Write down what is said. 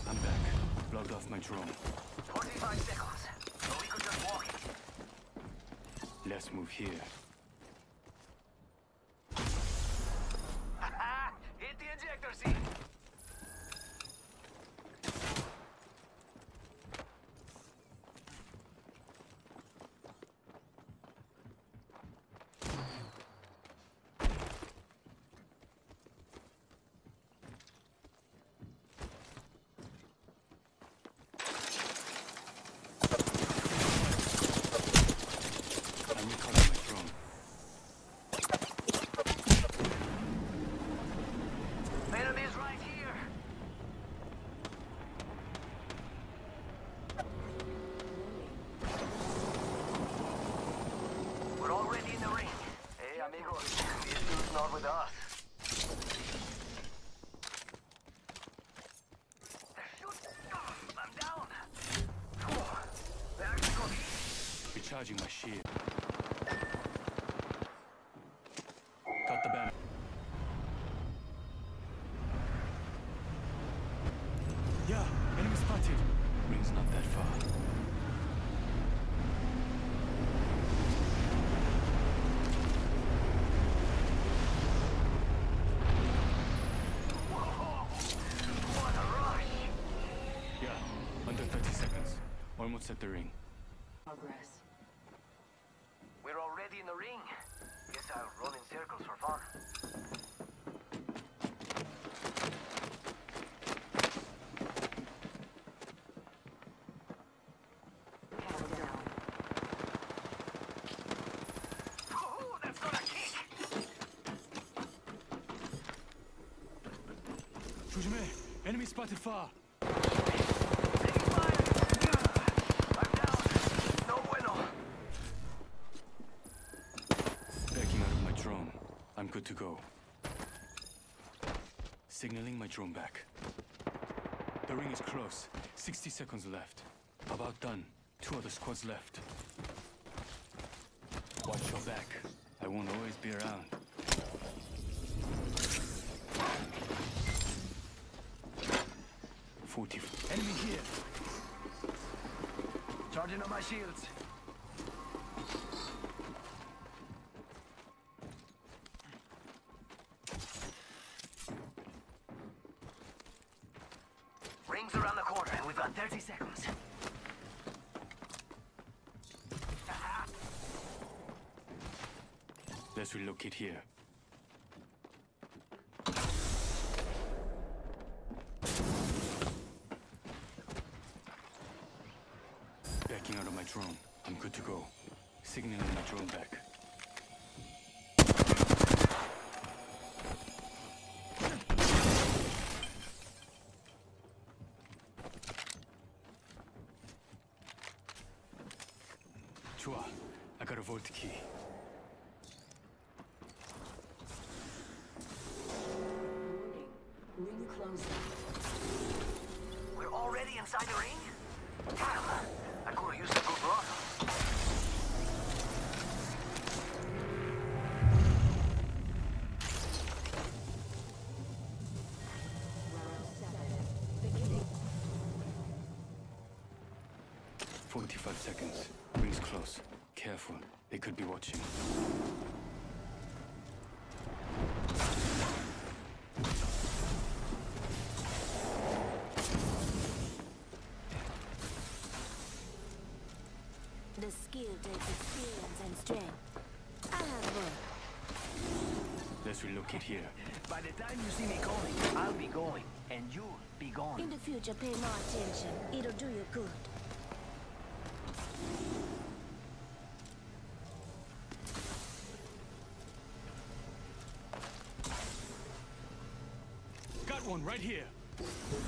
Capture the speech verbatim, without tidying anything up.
I'm back. Logged off my drone. forty-five seconds. So we could just walk it. Let's move here. Haha! Hit the ejector seat! Not with us. I'm down. Recharging my shield. Got the banner. Yeah, enemy spotted. Ring's not that far. Almost at the ring. Progress. We're already in the ring. Guess I'll run in circles for fun. Oh, that's not a kick! Jujime, enemy spotted far. I'm good to go. Signaling my drone back. The ring is close. sixty seconds left. About done. Two other squads left. Watch your back. I won't always be around. forty. Enemy here. Charging on my shields. Rings around the corner, and we've got thirty seconds. Let's relocate here. Backing out of my drone. I'm good to go. Signaling my drone back. I got a vault key. Ring closing. We're already inside the ring? Damn! I could have used a good run. forty-five seconds. Ring's close. Careful. They could be watching. The skill takes experience and strength. I have work. Let's relocate here. By the time you see me coming, I'll be going, and you'll be gone. In the future, pay more attention. It'll do you good. Got one right here.